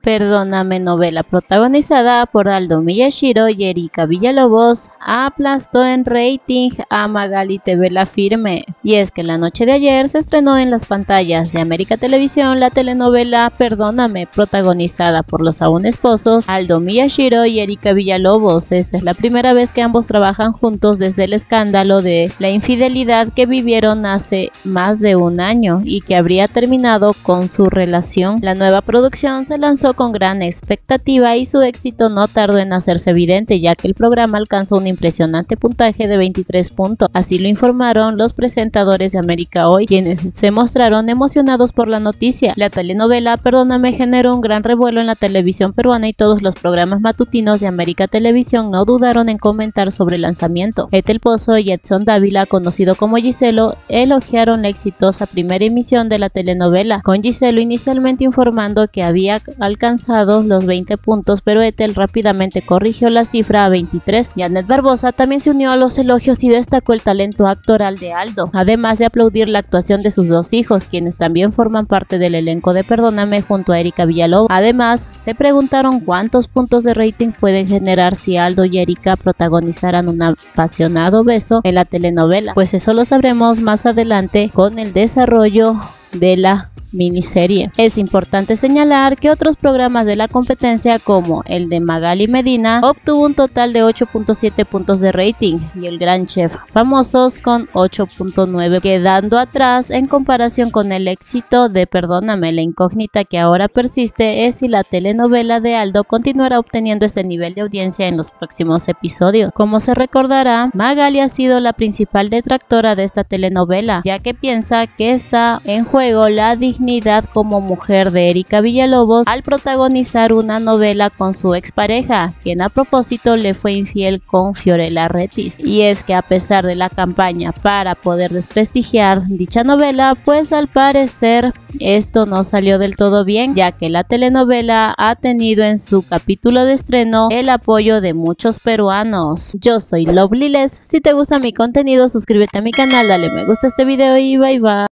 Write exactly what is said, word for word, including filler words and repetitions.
Perdóname, novela protagonizada por Aldo Miyashiro y Erika Villalobos, aplastó en rating a Magali T V La Firme. Y es que la noche de ayer se estrenó en las pantallas de América Televisión la telenovela Perdóname, protagonizada por los aún esposos Aldo Miyashiro y Erika Villalobos. Esta es la primera vez que ambos trabajan juntos desde el escándalo de la infidelidad que vivieron hace más de un año y que habría terminado con su relación. La nueva producción se lanzó con gran expectativa y su éxito no tardó en hacerse evidente, ya que el programa alcanzó un impresionante puntaje de veintitrés puntos. Así lo informaron los presentadores de América Hoy, quienes se mostraron emocionados por la noticia. La telenovela Perdóname generó un gran revuelo en la televisión peruana y todos los programas matutinos de América Televisión no dudaron en comentar sobre el lanzamiento. Ethel Pozo y Edson Dávila, conocido como Giselo, elogiaron la exitosa primera emisión de la telenovela, con Giselo inicialmente informando que había alcanzado los veinte puntos, pero Ethel rápidamente corrigió la cifra a veintitrés. Janet Barbosa también se unió a los elogios y destacó el talento actoral de Aldo, además de aplaudir la actuación de sus dos hijos, quienes también forman parte del elenco de Perdóname junto a Erika Villalobos. Además, se preguntaron cuántos puntos de rating pueden generar si Aldo y Erika protagonizaran un apasionado beso en la telenovela, pues eso lo sabremos más adelante con el desarrollo de la miniserie. Es importante señalar que otros programas de la competencia, como el de Magali Medina, obtuvo un total de ocho punto siete puntos de rating y el Gran Chef Famosos con ocho punto nueve, quedando atrás en comparación con el éxito de Perdóname. La incógnita que ahora persiste es si la telenovela de Aldo continuará obteniendo ese nivel de audiencia en los próximos episodios. Como se recordará, Magali ha sido la principal detractora de esta telenovela, ya que piensa que está en juego la dignidad como mujer de Erika Villalobos al protagonizar una novela con su expareja, quien a propósito le fue infiel con Fiorella Rettis. Y es que a pesar de la campaña para poder desprestigiar dicha novela, pues al parecer esto no salió del todo bien, ya que la telenovela ha tenido en su capítulo de estreno el apoyo de muchos peruanos. Yo soy Lovelyles. Si te gusta mi contenido, suscríbete a mi canal, dale me gusta a este video y bye bye.